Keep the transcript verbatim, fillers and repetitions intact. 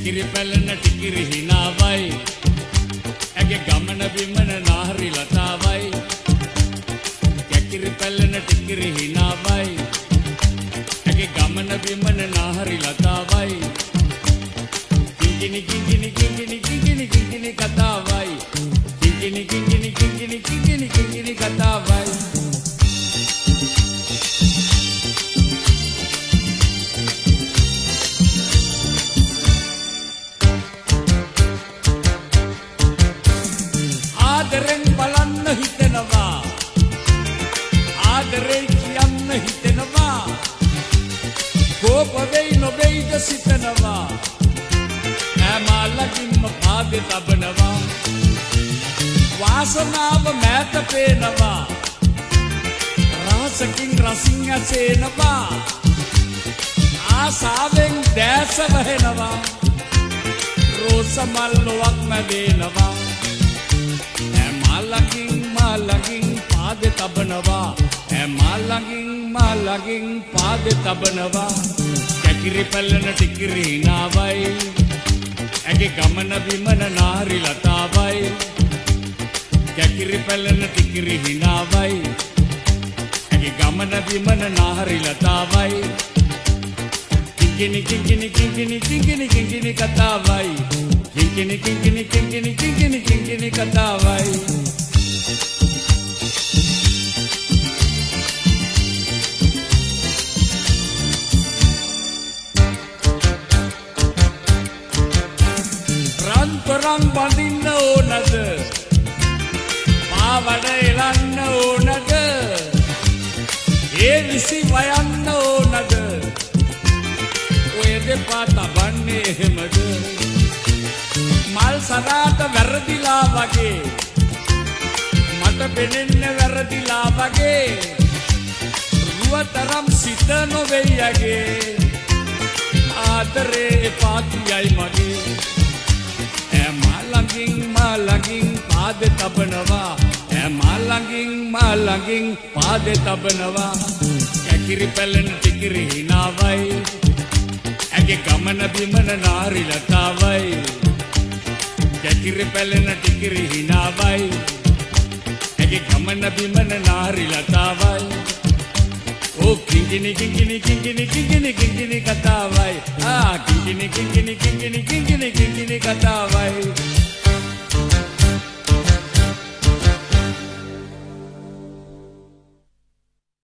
කැකිරි පැලෙන ටිකිරි හිනාවයි ඇගේ ගමන බිමන නාහරි ලතාවයි කැකිරි පැලෙන ටිකිරි හිනාවයි ඇගේ ගමන බිමන නාහරි ලතාවයි කිංකිණි කිංකිණි කිංකිණි කිංකිණි කිංකිණි කතාවයි කිංකිණි කිංකිණි කිංකිණි කිංකිණි කිංකිණි කතාවයි ආදරෙන් බලන්න හිතෙනවා ආදරේ කියන්න හිතෙනවා කෝප වෙයි නොවේද සිතනවා ඈමාලකින්ම පාදේ තබනවා වාසනාව මෑත පේනවා රාසකින් රසින් ඇසෙනවා ආසාවෙන් දැස වහෙනවා රෝස මල් ලොවක් මැදෙනවා ඈමාලකින් මාලකින් පාදේ තබනවා ඈමාලකින් මාලකින් පාදේ තබනවා කැකිරි පැලෙන ටිකිරි හිනාවයි ඇගේ ගමන බිමන නාරි ලතාවයි කැකිරි පැලෙන ටිකිරි හිනාවයි ඇගේ ගමන බිමන නාරි ලතාවයි කිංකිණි කිංකිණි කිංකිණි කිංකිණි කිංකිණි කතාවයි කිංකිණි කිංකිණි කිංකිණි කිංකිණි කිංකිණි කතාවයි රන් බඳින්න ඕනද පාවඩ එලන්න ඕනද ඒ විසි වයන්න ඕනද ඔය දෙපා තබන්නේ එහෙමද මල් සදාට වැරදිලා වගේ මට පෙනෙන්න වැරදිලා වගේ රුවතරම් සිත නොවෙයි යගේ ආදරේ එපා කියයි මගේ ඈමාලකින් මාලකින් පාදේ තබනවා ඈමාලකින් මාලකින් පාදේ තබනවා කැකිරි පැලෙන ටිකිරි හිනාවයි ඇගේ ගමන බිමන නාරි ලතාවයි කැකිරි පැලෙන ටිකිරි හිනාවයි ඇගේ ගමන බිමන නාරි ලතාවයි ඕ කිංකිණි කිංකිණි කිංකිණි කිංකිණි කිංකිණි කතාවයි ආ කිංකිණි කිංකිණි කිංකිණි කිංකිණි කිංකිණි කතාවයි